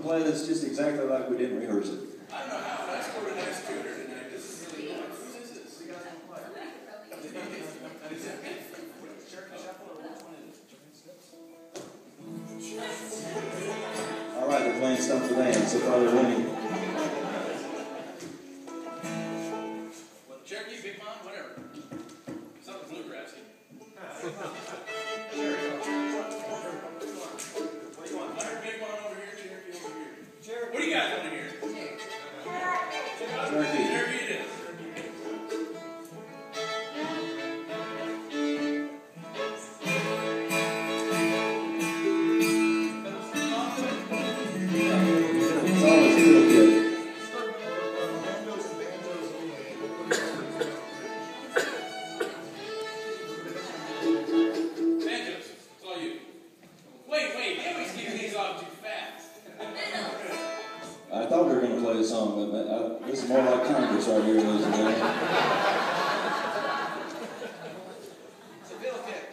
play this just exactly like we didn't rehearse it. I don't know how I scored a nice tutor tonight. This is really good. Who is this? All right, they're playing Stuff for Dance, so probably winning. Well, Cherokee, Big Pond, whatever. Something bluegrassy. What do you want? Leonard, Big Pond over here, Cherokee over here. What do you guys want to hear? Cherokee. Cherokee it is. It's always real good. Banjos, it's all you. Wait, you always keep these off too fast. I thought we were going to play a song, but this is more like Congress right here, ladies and gentlemen. It's a bill kick.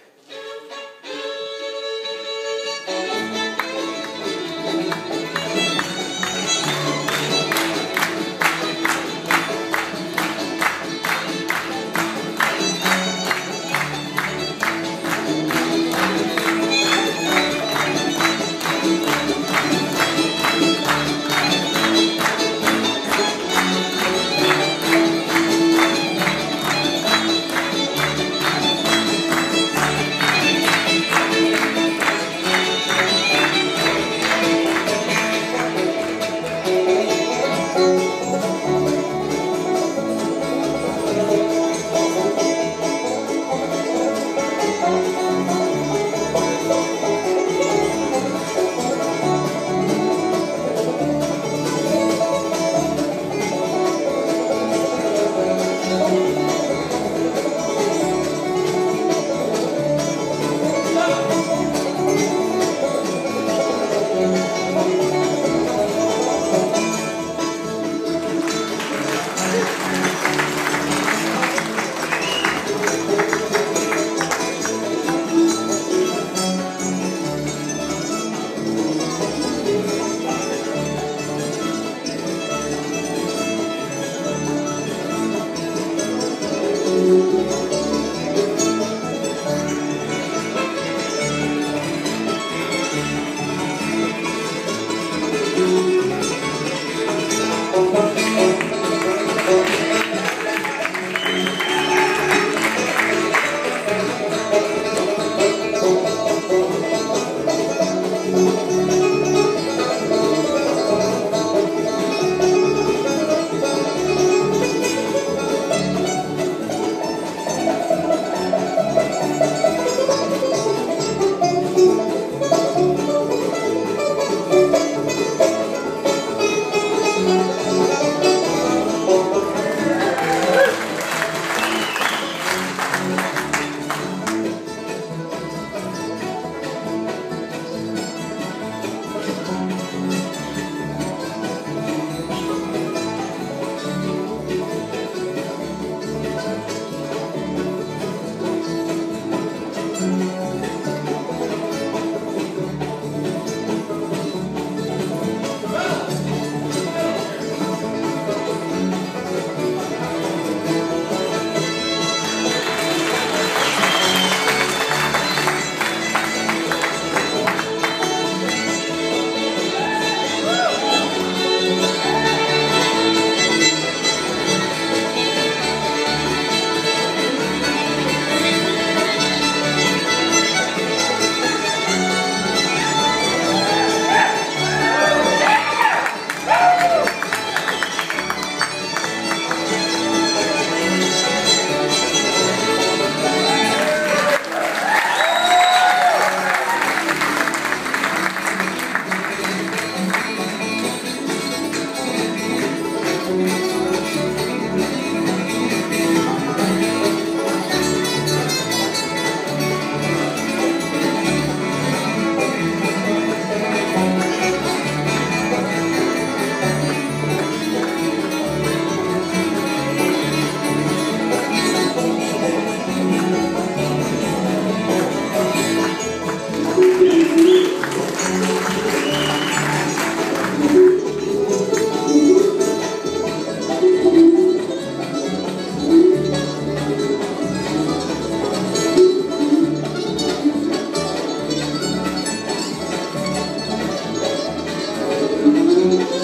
Thank you.